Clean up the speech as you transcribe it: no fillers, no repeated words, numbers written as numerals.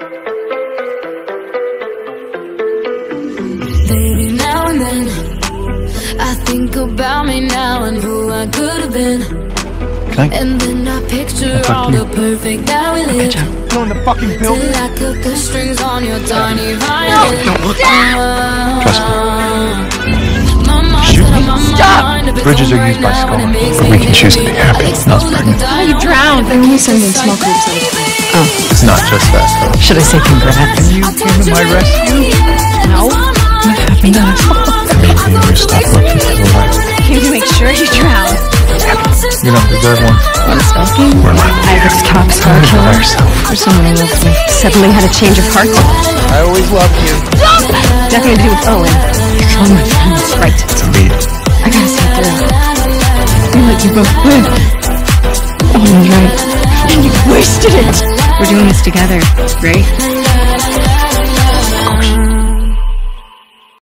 Baby, now and then I think about me now and who I could have been. And then I picture all the perfect that we lived. Go in the fucking building. Till I cut the strings on your tiny violin. Trust me. Shoot me. Stop! Bridges are used by scholars, but we can choose to be happy, not pregnant. Oh, you drowned. They only send in small groups all the time. Oh. It's not just that, though. Should I say congrats? Can you came to my rescue? No. What happened to us? Maybe you stop looking for the light. Came to make sure you drowned. You don't deserve one. Want smoking? I have this top star killer. Or someone who loves me. Suddenly had a change of heart. I always loved you. Nothing to do with Owen. You're killing my friends. Right. It's a beat. I gotta see it through. You let you both live. Owen's right. And you wasted it. We're doing this together, right?